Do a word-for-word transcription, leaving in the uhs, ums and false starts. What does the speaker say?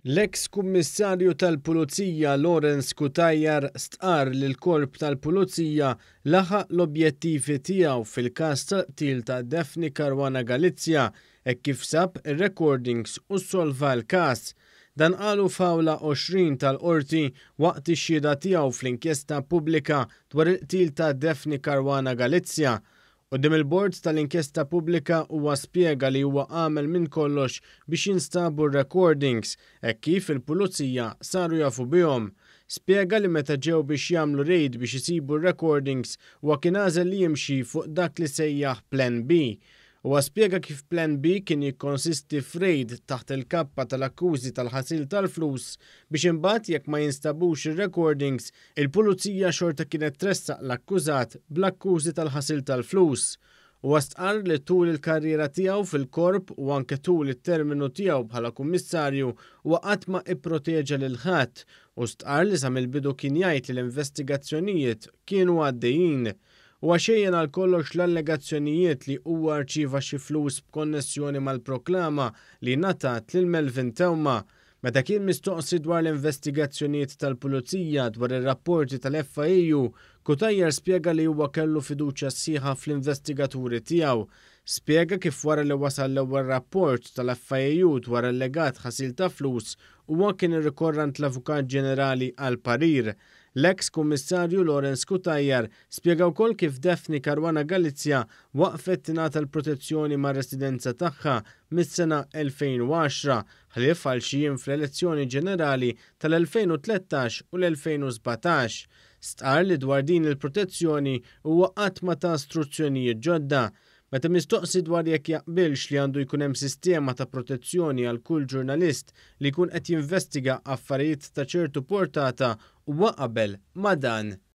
L-eks kummissarju tal-Pulizija Lawrence Cutajar stqarr li l-Korp tal-Pulizija laħaq l-objettivi tiegħu fil-każ tal-qtil ta' Daphne Caruana Galizia hekk kif sab ir-recordings u ssolva l-każ. Dan qalu f'awla għoxrin tal-qorti waqt ix-xhieda tiegħu fl-inkjesta pubblika dwar il-qtil ta' Daphne Caruana Galizia. Quddiem il-bord tal-inkjesta pubblika huwa spjega li huwa għamel minn kollox biex jinstabu r-recordings hekk kif il-pulizija saru jafu bihom. Spjega li meta ġew biex jagħmlu reid biex isibu r-recordings huwa kien għażel li jimxi fuq dak li sejjaħ Plan B. Huwa spjega kif Plan B kien jikkonsisti f'reid taħt il-kappa tal-akkużi tal-ħasil tal-flus biex imbagħad jekk ma jinstabux ir-recordings, il-pulizija xorta kienet tressaq l-akkużat bl-akkużi tal-ħasil tal-flus. Huwa stqarr li tul il-karriera tiegħu fil-korp u anke tul it-terminu tiegħu bħala kummissarju huwa qatt ma ipproteġa lil ħadd u stqarr li sa mill-bidu kien jgħid li l-investigazzjonijiet kienu għaddejjin. Huwa xejjen għal kollox l-allegazzjonijiet li huwa rċieva xi flus b'konnessjoni mal-proklama li ngħatat lil Melvin Tewma. Meta kien mistoqsi dwar l-investigazzjonijiet tal-Pulizija dwar ir-rapporti tal-F I U, Cutajar spjega li huwa kellu fiduċja sħiħa fl-investigaturi tiegħu. Spjega kif wara li wasal l-ewwel rapport tal-F I U dwar allegat ħasil ta' flus huwa kien irrikorrant l-Avukat Ġenerali għal parir. L-eks kummissarju Lawrence Cutajar spjega wkoll kif Daphne Caruana Galizia waqfet tingħata l-protezzjoni mar-residenza tagħha mis-sena elfejn u għaxra ħlief għal xi jiem fl-elezzjoni ġenerali tal-elfejn u tlettax u l-elfejn u sbatax. Stqarr li dwar din il-protezzjoni huwa qatt ma ta' istruzzjonijiet ġodda. Meta mistoqsi dwar jekk jaqbilx li għandu jkun hemm sistema ta' protezzjoni għal kull ġurnalist li jkun qed jinvestiga affarijiet ta' ċertu portata huwa qabel ma' dan.